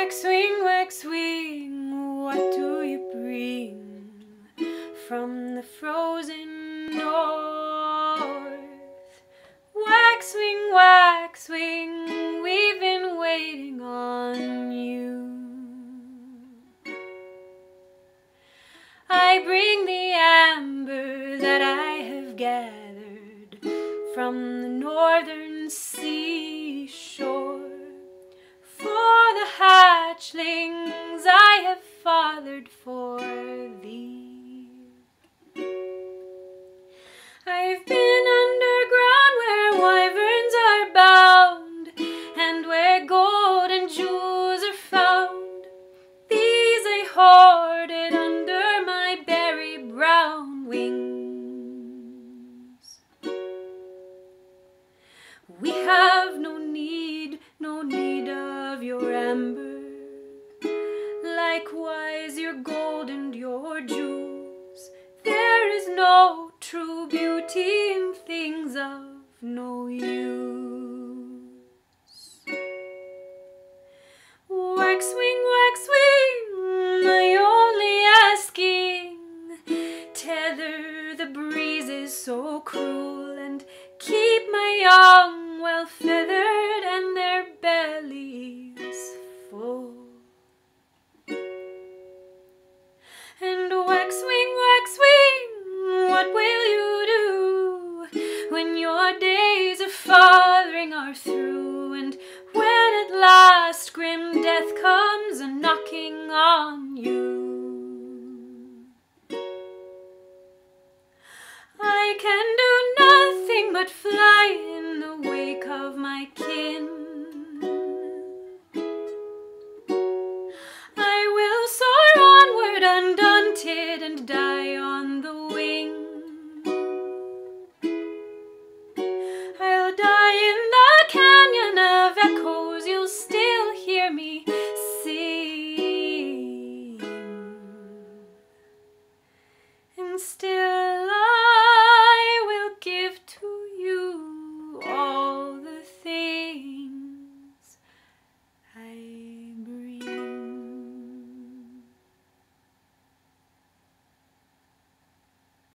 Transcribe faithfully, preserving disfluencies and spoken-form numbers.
Waxwing, waxwing, what do you bring from the frozen north? Waxwing, waxwing, we've been waiting on you. I bring the amber that I have gathered from the northern seashore. For the hatchlings I have fathered for thee. I've been underground where wyverns are bound, and where gold and jewels are found. These I hoarded under my berry brown wings. We have no need, no need of your amber, likewise your gold and your jewels. There is no true beauty in things of no use. Waxwing, waxwing, my only asking, tether the breezes so cruel, and keep my young well feathered and their bellies full. And waxwing, waxwing, what will you do when your days of fathering are through, and when at last grim death comes a knocking on you? I can do nothing but fly in the wake of my kin. I will soar onward undaunted and die